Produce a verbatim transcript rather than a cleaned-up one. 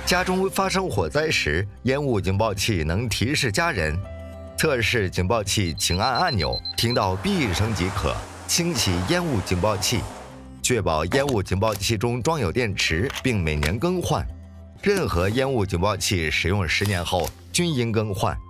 家中发生火灾时，烟雾警报器能提示家人。测试警报器，请按按钮，听到哔一声即可。清洗烟雾警报器，确保烟雾警报器中装有电池，并每年更换。任何烟雾警报器使用十年后均应更换。